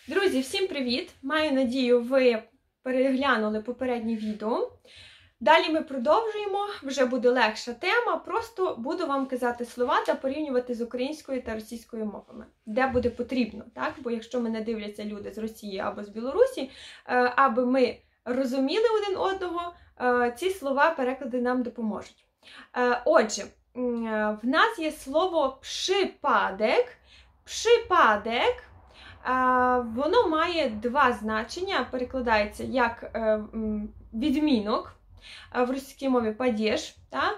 Друзі, всім привіт! Маю надію, ви переглянули попереднє відео. Далі ми продовжуємо, вже буде легша тема, просто буду вам казати слова та порівнювати з українською та російською мовами, де буде потрібно, так? Бо якщо мене дивляться люди з Росії або з Білорусі, аби ми розуміли один одного, ці слова, переклади нам допоможуть. Отже, в нас є слово «przypadek». «Przypadek» воно має два значення, перекладається як відмінок, в російській мові падеж,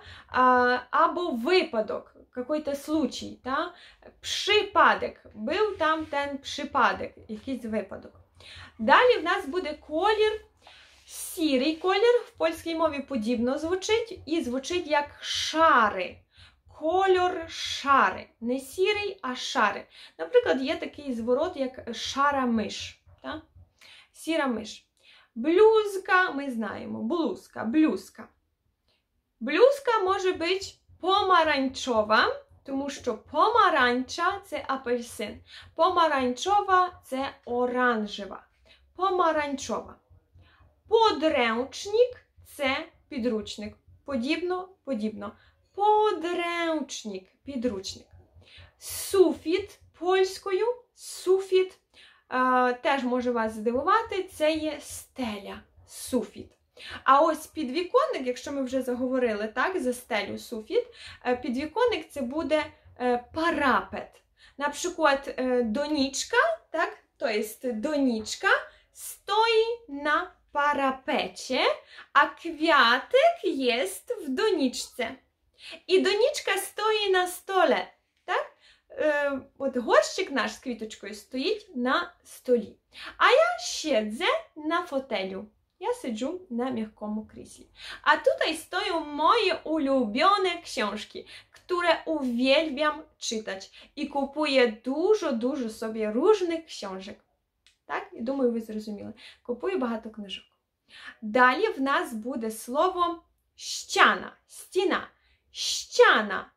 або випадок, якийсь случай. Przypadek, був там ten przypadek, якийсь випадок. Далі в нас буде колір, сірий колір, в польській мові подібно звучить, і звучить як шари. Кольор шари. Не сірий, а шари. Наприклад, є такий зворот, як шара миш. Так? Сіра миш. Блузка, ми знаємо, блузка, блузка. Блузка може бути помаранчова, тому що помаранча – це апельсин. Помаранчова – це оранжева. Помаранчова. Подрęcznik – це підручник. Подібно, подібно. Подрęcznik, підручник. Суфіт польською, суфіт, теж може вас здивувати, це є стеля, суфіт. А ось підвіконник, якщо ми вже заговорили, так, за стелю суфіт, підвіконник це буде парапет. Наприклад, донічка, так, тобто донічка стоїть на parapecie, a kwiatek jest w doniczce. I doniczka stoi na stole, tak? От горщик наш з квіточкою стоїть на столі. А я siedzę na fotelu. Ja siedzę na mягкому кріслі. A tutaj stoją moje ulubione książki, które uwielbiam czytać. I kupuję dużo sobie różnych książek. Так? І думаю, ви зрозуміли. Купую багато книжок. Далі в нас буде слово «щяна», «стіна». «Щяна»,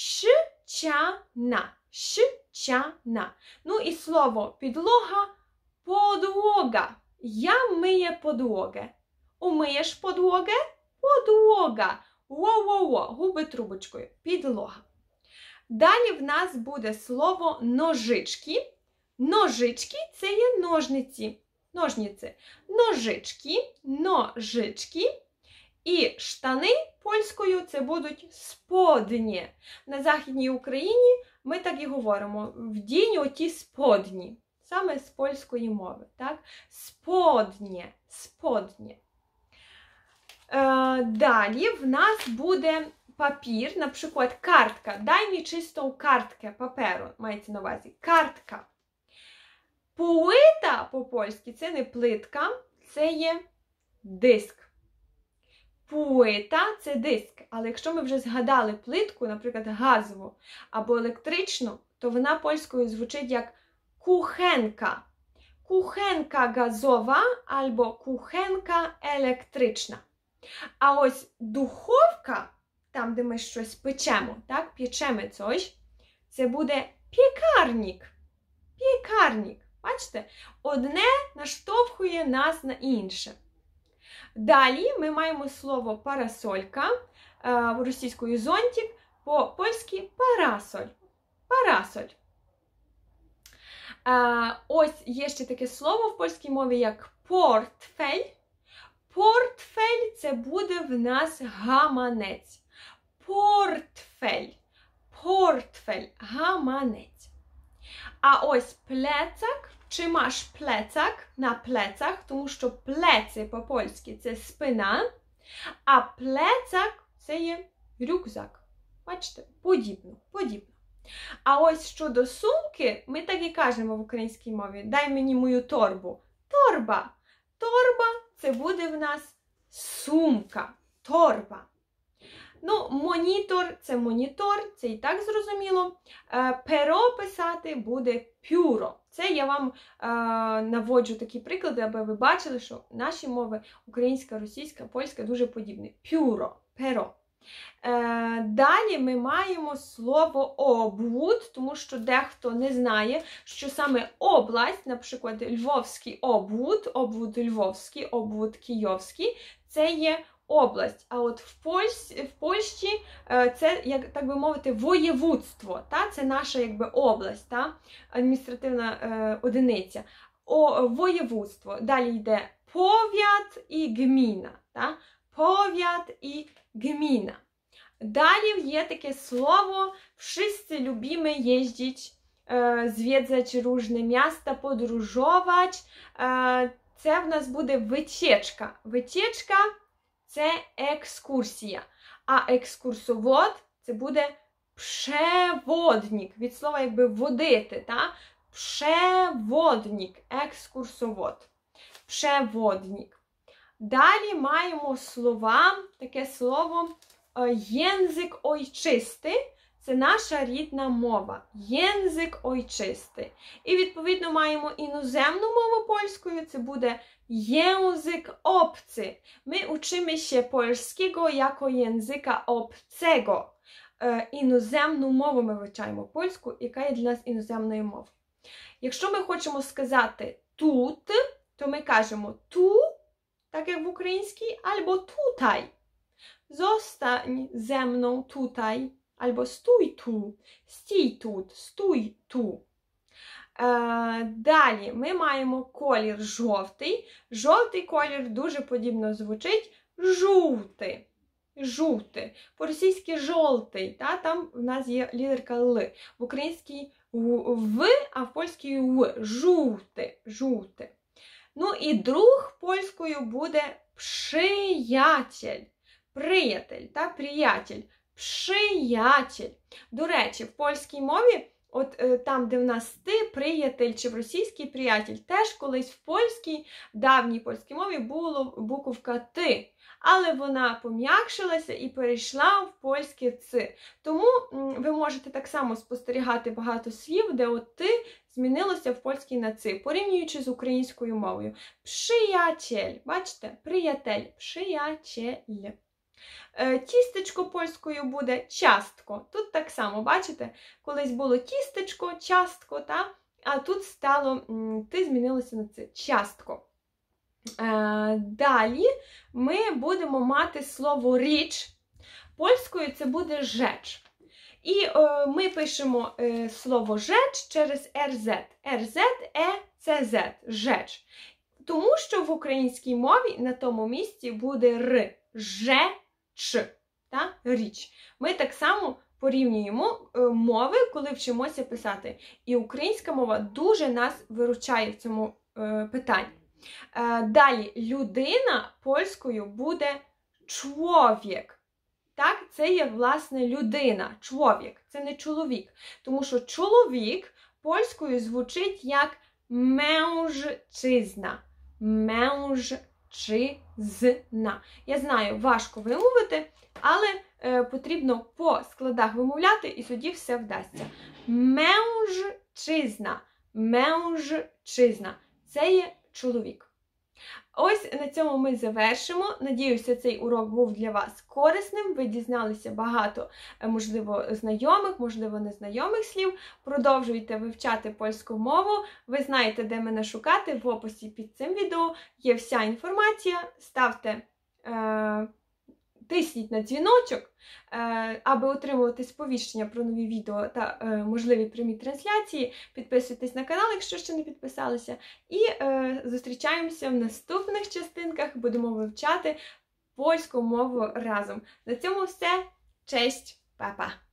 «щ-ча-на», «щ-ча-на». Ну і слово «підлога», «подлога». Я миє подłogę. Умиєш подłogę? Подłога. Во-во-во. Губи трубочкою. Підлога. Далі в нас буде слово «ножички». Ножички – це є ножниці. Ножниці. Ножички, ножички. І штани польською це будуть сподні. На Західній Україні ми так і говоримо. Вдінь оті сподні. Саме з польської мови. Так? Споднє. Споднє. Далі в нас буде папір, наприклад, картка. Дай мені чисту картку паперу, мається на увазі. Картка. Плита по-польськи це не плитка, це є диск. Плита – це диск. Але якщо ми вже згадали плитку, наприклад, газову або електричну, то вона польською звучить як кухенка. Кухенка газова або кухенка електрична. А ось духовка, там, де ми щось печемо, так, печемо щось, це буде пікарник. Пікарник. Бачите? Одне наштовхує нас на інше. Далі ми маємо слово парасолька, російською зонтик, по-польськи парасоль. Парасоль. Ось є ще таке слово в польській мові, як портфель. Портфель – це буде в нас гаманець. Портфель. Портфель. Гаманець. А ось пlecak, чи маєш пlecak на пlecach, тому що плеці по-польськи це спина, а plecak це є рюкзак. Бачите? Подібно, подібно. А ось щодо сумки, ми так і кажемо в українській мові, дай мені мою торбу. Торба. Торба це буде в нас сумка. Торба. Ну, монітор – це монітор, це і так зрозуміло. Перо писати буде пюро. Це я вам наводжу такі приклади, аби ви бачили, що наші мови, українська, російська, польська, дуже подібні. Пюро, перо. Далі ми маємо слово обвод, тому що дехто не знає, що саме область, наприклад, Львовський обвод, обвод Львовський, обвод Київський, це є область. А от в Польщі це, як так би мовити, воєводство, та? Це наша якби область, та? Адміністративна одиниця. Воєводство. Далі йде повіт і гміна. Та? Повіт і гміна. Далі є таке слово, wszyscy lubimy jeździć, zwiedzać różne miasta, podróżować. Це в нас буде витічка. Витічка – це екскурсія, а екскурсовод – це буде przewodnik, від слова якби водити, та? Przewodnik, екскурсовод, przewodnik. Далі маємо слова, таке слово język ojczysty – це наша рідна мова. Język ojczysty. І, відповідно, маємо іноземну мову польською, це буде język obcy. Ми учимося польського як języka obcego. Іноземну мову ми вивчаємо польську, яка є для нас іноземною мовою. Якщо ми хочемо сказати тут, то ми кажемо ту, так як в українській, або тутай. Zostań ze mną tutaj, albo stój tu, stій тут, stój tu. Далі ми маємо колір жовтий. Жовтий колір дуже подібно звучить жовтий. Жовтий. По-російськи жовтий, та? Там в нас є літерка Л. В українській В, а в польській В. Жовтий. Жовтий. Ну і друг польською буде приятель. Приятель, та, приятель, приятель. До речі, в польській мові, от там, де в нас ти, приятель, чи в російській приятель, теж колись в польській, давній польській мові була буковка ти, але вона пом'якшилася і перейшла в польське ци. Тому ви можете так само спостерігати багато слів, де от ти змінилося в польській на ци, порівнюючи з українською мовою. Приятель, бачите, приятель, приятель. Тістечко польською буде частко. Тут так само, бачите, колись було тістечко, частко, та? А тут стало, ти змінилося на це, частко. Далі ми будемо мати слово річ. Польською це буде rzecz. І ми пишемо слово rzecz через RZ. RZ, ECZ, rzecz. Тому що в українській мові на тому місці буде р, rzecz, та? Річ. Ми так само порівнюємо мови, коли вчимося писати. І українська мова дуже нас виручає в цьому питанні. Далі, людина польською буде чоловік. Так, це є, власне, людина, чоловік, це не чоловік. Тому що чоловік польською звучить як mężczyzna. Mężczyzna. Я знаю, важко вимовити, але потрібно по складах вимовляти, і тоді все вдасться. Mężczyzna. Mężczyzna. Це є чоловік. Ось на цьому ми завершимо. Надіюся, цей урок був для вас корисним. Ви дізналися багато, можливо, знайомих, можливо, незнайомих слів. Продовжуйте вивчати польську мову. Ви знаєте, де мене шукати. В описі під цим відео є вся інформація. Ставте, тисніть на дзвіночок, аби отримувати сповіщення про нові відео та можливі прямі трансляції. Підписуйтесь на канал, якщо ще не підписалися. І зустрічаємося в наступних частинках. Будемо вивчати польську мову разом. На цьому все. Cześć, па-па!